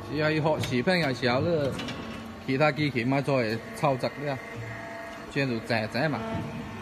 只係學視頻嘅時候咧，其他機器咪再操作咧，轉到正嘛。